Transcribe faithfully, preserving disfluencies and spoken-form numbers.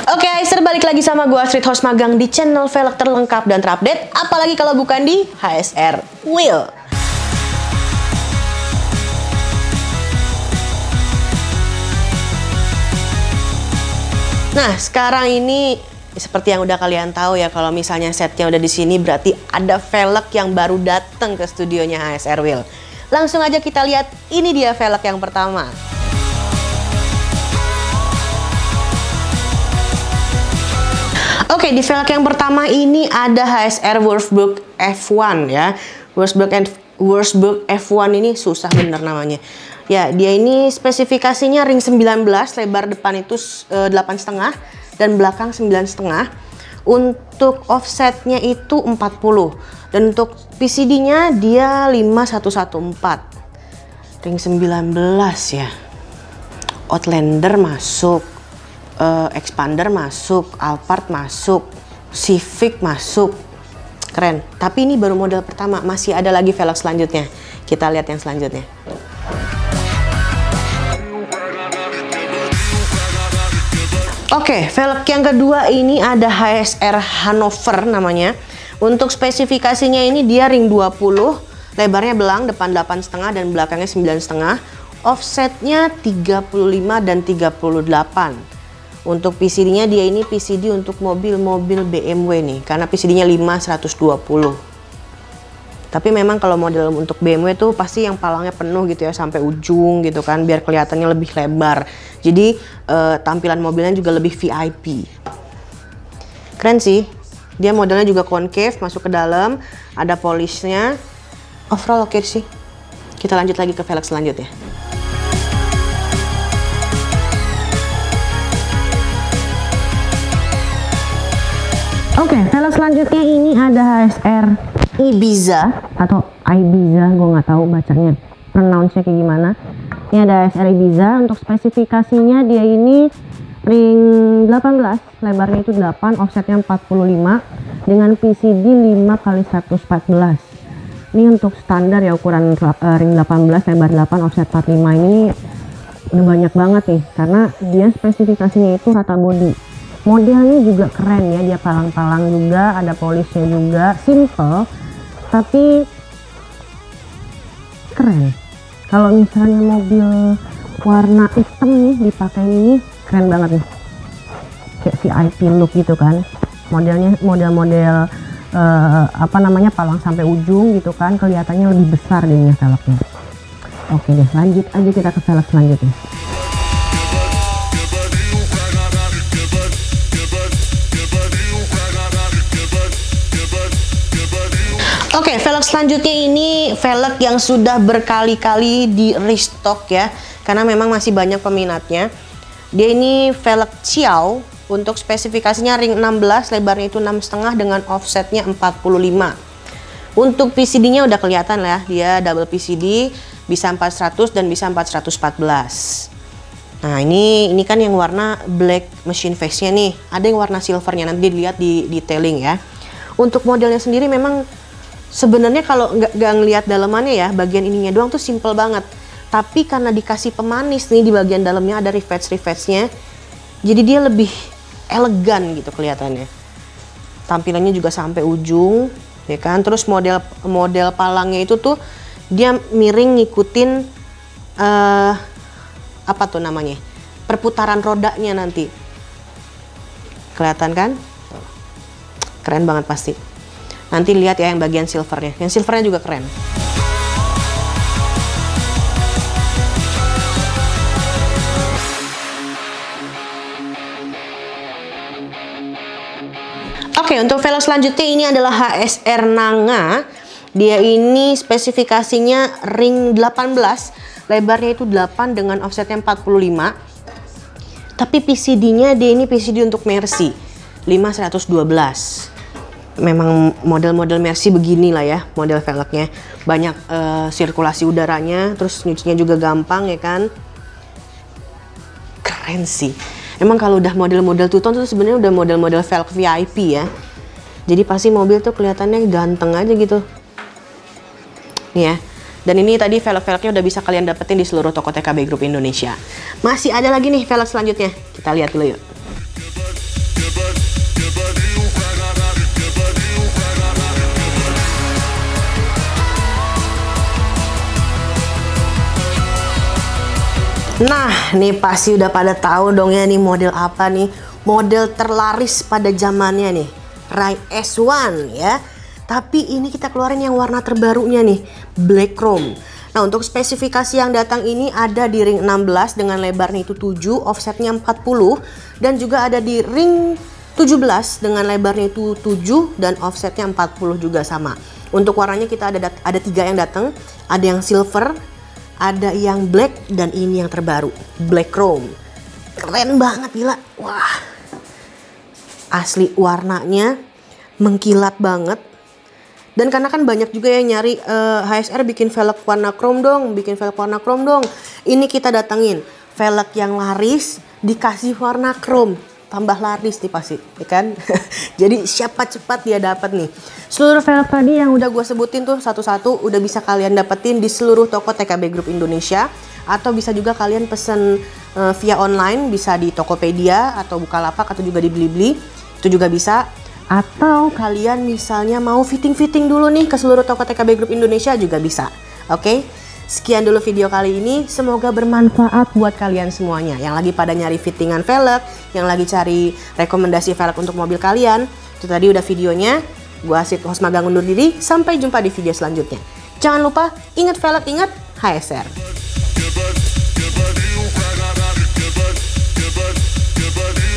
Oke, Aister balik lagi sama gua Street House magang di channel velg terlengkap dan terupdate. Apalagi kalau bukan di H S R Wheel. Nah, sekarang ini seperti yang udah kalian tahu ya, kalau misalnya setnya udah di sini berarti ada velg yang baru datang ke studionya H S R Wheel. Langsung aja kita lihat, ini dia velg yang pertama. Oke, di velg yang pertama ini ada H S R Wurzburg F satu ya. Wurzburg Wurzburg F satu ini susah bener namanya. Ya, dia ini spesifikasinya ring sembilan belas, lebar depan itu delapan koma lima dan belakang sembilan koma lima. Untuk offsetnya itu empat puluh dan untuk P C D-nya dia lima satu satu empat. Ring sembilan belas ya. Outlander masuk. Uh, Expander masuk, Alphard masuk, Civic masuk, keren. Tapi ini baru model pertama, masih ada lagi velg selanjutnya. Kita lihat yang selanjutnya. Oke, velg yang kedua ini ada H S R Hannover namanya. Untuk spesifikasinya ini dia ring dua puluh, lebarnya belang, depan delapan koma lima dan belakangnya sembilan koma lima. Offsetnya tiga puluh lima dan tiga puluh delapan. Untuk P C D-nya dia ini P C D untuk mobil-mobil B M W nih, karena P C D-nya lima seratus dua puluh. Tapi memang kalau model untuk B M W tuh pasti yang palangnya penuh gitu ya, sampai ujung gitu kan, biar kelihatannya lebih lebar. Jadi eh, tampilan mobilnya juga lebih V I P. Keren sih. Dia modelnya juga concave, masuk ke dalam, ada polishnya. Overall oke sih. Kita lanjut lagi ke velg selanjutnya. Oke, okay, velg selanjutnya ini ada H S R Ibiza atau Ibiza, gue nggak tahu bacanya, pronounce-nya kayak gimana. Ini ada H S R Ibiza. Untuk spesifikasinya dia ini ring delapan belas, lebarnya itu delapan, offsetnya empat puluh lima dengan P C D lima kali seratus empat belas. Ini untuk standar ya, ukuran uh, ring delapan belas, lebar delapan, offset empat puluh lima. Ini udah banyak banget nih, karena dia spesifikasinya itu rata body. Modelnya juga keren ya, dia palang-palang juga, ada polishnya juga, simple tapi keren. Kalau misalnya mobil warna hitam nih dipakai ini keren banget nih, kayak V I P look gitu kan. Modelnya model-model uh, apa namanya, palang sampai ujung gitu kan, kelihatannya lebih besar jadinya velgnya. Oke deh, lanjut aja kita ke velg selanjutnya. Oke, okay, velg selanjutnya ini velg yang sudah berkali-kali di restock ya, karena memang masih banyak peminatnya. Dia ini velg Xiao, untuk spesifikasinya ring enam belas, lebarnya itu enam koma lima dengan offsetnya empat puluh lima. Untuk P C D-nya udah kelihatan lah, dia double P C D, bisa empat ratus dan bisa empat ratus empat belas. Nah ini ini kan yang warna black machine face-nya nih, ada yang warna silvernya, nanti dilihat di detailing ya. Untuk modelnya sendiri memang sebenarnya kalau nggak nggak ngelihat dalamannya ya, bagian ininya doang tuh simple banget. Tapi karena dikasih pemanis nih di bagian dalamnya, ada rivets-rivetsnya, jadi dia lebih elegan gitu kelihatannya. Tampilannya juga sampai ujung, ya kan. Terus model model palangnya itu tuh dia miring ngikutin uh, apa tuh namanya, perputaran rodanya nanti. Kelihatan kan? Keren banget pasti. Nanti lihat ya yang bagian silvernya. Yang silvernya juga keren. Oke, untuk velg selanjutnya ini adalah H S R Nanga. Dia ini spesifikasinya ring delapan belas, lebarnya itu delapan dengan offsetnya empat puluh lima. Tapi P C D-nya dia ini P C D untuk Mercy lima seratus dua belas. Memang model-model Mercy begini lah ya, model velgnya banyak uh, sirkulasi udaranya, terus nyucinya juga gampang ya kan. Keren sih. Emang kalau udah model-model two tone tuh sebenarnya udah model-model velg V I P ya. Jadi pasti mobil tuh kelihatannya ganteng aja gitu. Nih ya. Dan ini tadi velg-velgnya udah bisa kalian dapetin di seluruh toko T K B Group Indonesia. Masih ada lagi nih velg selanjutnya. Kita lihat dulu yuk. nih pasti udah pada tahu dong ya nih model apa nih. Model terlaris pada zamannya nih, Rai S satu ya. Tapi ini kita keluarin yang warna terbarunya nih, Black Chrome. Nah, untuk spesifikasi yang datang ini ada di ring enam belas dengan lebarnya itu tujuh, offsetnya empat puluh. Dan juga ada di ring tujuh belas dengan lebarnya itu tujuh dan offsetnya empat puluh juga sama. Untuk warnanya kita ada ada tiga yang datang, ada yang silver, ada yang black, dan ini yang terbaru, Black Chrome. Keren banget gila. Wah. Asli warnanya mengkilat banget. Dan karena kan banyak juga yang nyari uh, H S R bikin velg warna chrome dong, bikin velg warna chrome dong. Ini kita datengin velg yang laris dikasih warna chrome, tambah laris nih pasti, ya kan? Jadi siapa cepat dia dapat nih. Seluruh velg tadi yang udah gue sebutin tuh satu-satu udah bisa kalian dapetin di seluruh toko T K B Group Indonesia, atau bisa juga kalian pesen uh, via online, bisa di Tokopedia atau Bukalapak atau juga di Blibli, itu juga bisa. Atau kalian misalnya mau fitting-fitting dulu nih ke seluruh toko T K B Group Indonesia juga bisa. Oke, sekian dulu video kali ini. Semoga bermanfaat buat kalian semuanya yang lagi pada nyari fittingan velg, yang lagi cari rekomendasi velg untuk mobil kalian. Itu tadi udah videonya. Gua Asyik, host magang, undur diri. Sampai jumpa di video selanjutnya. Jangan lupa, ingat velg, ingat H S R.